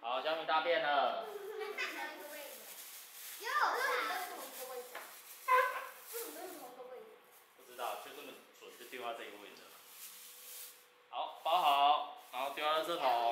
好，小米大便了。不知道，就这么准就丢到这个位置了。好，包好，然后丢到垃圾桶。